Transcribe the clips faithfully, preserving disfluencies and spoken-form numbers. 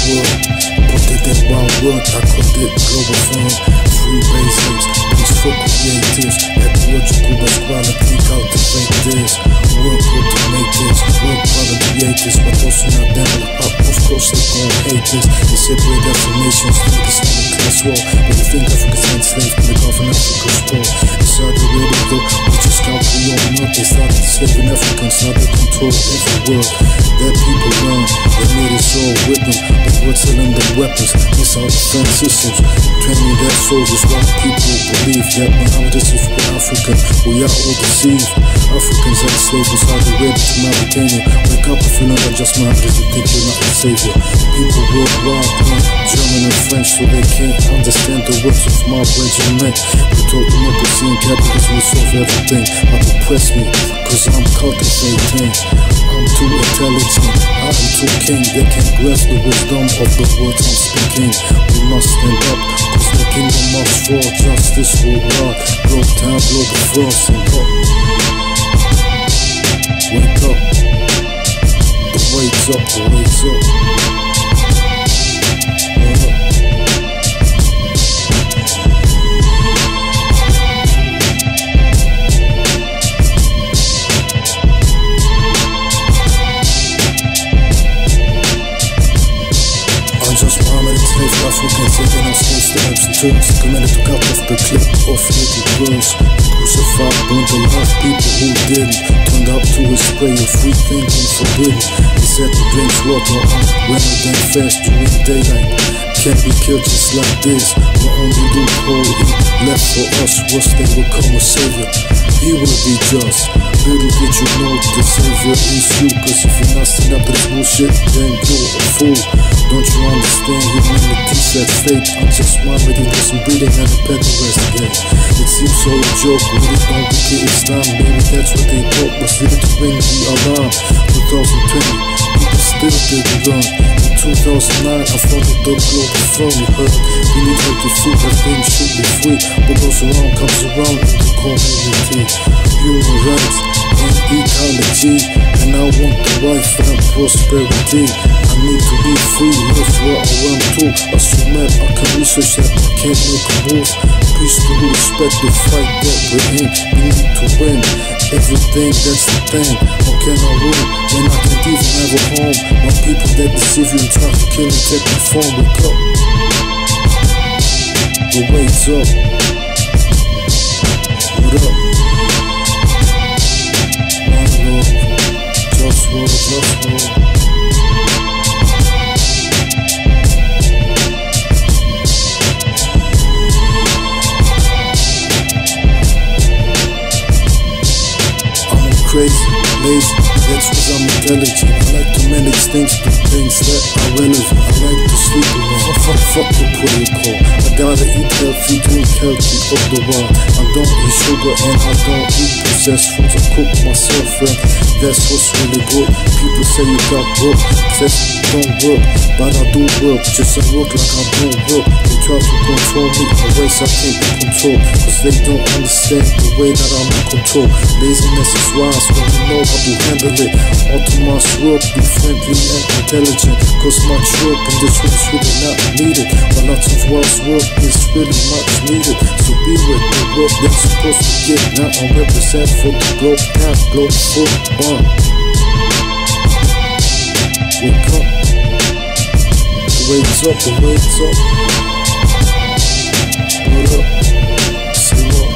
world. Put it in one word, I called it Globalfirm. Free basics, peaceful creatives. Ecological equality, cultivate this. Work automators, work product creators, but also not them with the utmost course they gon' hate this. They separate affirmations through the Islamic class war. But you think Africa's enslaved in the Gulf and Africa's poor. In Saudi Arabia though, which is country on north, they started enslaving Africans, now they control every world. Their people learn, they made us all with them. The words selling them weapons, missile defense systems, training their soldiers while people believe that now this is for Africa. We are all deceived. Africans are slaves in Saudi Arabia to Mauritania. Wake up if you're not just minded, you think you're not a savior. People worldwide learn German and French so they can't understand the words of my regiment. We told democracy and capitalism will solve everything. But oppress me, cause I'm cultivating. I'm too intelligent, I am too king. They can't grasp the wisdom of the words I'm speaking. We must stand up, cause the kingdom must fall. Justice worldwide, Globetown, Globalfirm, stand up. Wake up, the wait's up, the wait's up. Wake up. JustWar enslaved Africans, taking our slaves to Arabs and Turks. Committed to cut off the clip of little girls. Crucified, burned alive people who didn't. Turned up to his spray of free thinking forbidden. He said he drinks water on rather than fast during daylight. Can't be killed just like this. The only loophole he left for us was they would come a savior. He will be just. Little did you know the savior is you. Cause if you're not standing up to this bullshit, then you're a fool. Don't you understand humanity's at stake? I'm just smiling, it wasn't breathing and the pedal rest again. It seems so a joke, but it don't get Islam. Maybe that's what they thought was needed to bring the alarm. twenty twenty, people still didn't learn. In two thousand nine, I founded the Globalfirm, you heard. We need healthy food, everything should be free. What goes around comes around in the community. Human rights and ecology, and I want the life and prosperity. I need to be free, live where I want to. Assume I can research that I can't make a move. Peace to respect the fight that we're in. We need to win everything, that's the thing. How can I win when I can't even have a home? My people that deceive you and try to kill and take my phone. Wake up, the wait's up. What up? JustWar, JustWar. I'm crazy, lazy, that's cause I'm intelligent. I like to manage things, do things that are relevant. I like to sleep around, fuck, fuck the protocol. I gotta eat healthy, drink healthy, of the wild. I don't eat sugar and I don't eat processed foods. I cook myself and that's what's really good. People say you got work, that don't work, but I do work. Just I work like I don't work. They try to control me in ways I can't be controlled, cause they don't understand the way that I'm in control. Laziness is wise when you know how to handle it. Autonomous work, be friendly and intelligent, cause much work in this world is really not needed. But lots of wise work is really much needed. So be with the work that's supposed to get. Now I represent for the Globetown, Globalfirm. Wake up, the wait's up, the wait's up. What up, say what?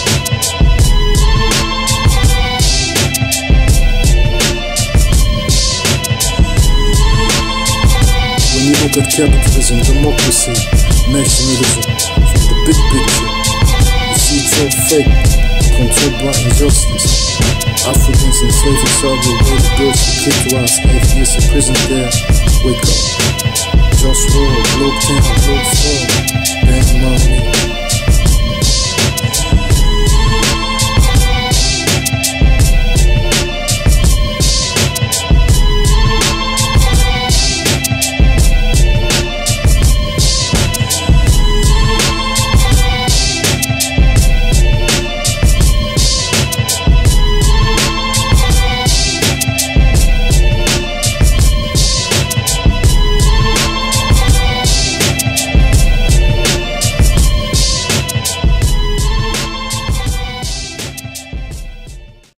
When you look at capitalism, democracy, nationalism, from the big picture, you see it's all fake, controlled by injustice. Africans enslaved in Saudi Arabia, girls who kicked to us, atheists in prison there. Wake up, JustWar, Globetown, Globalfirm, band money.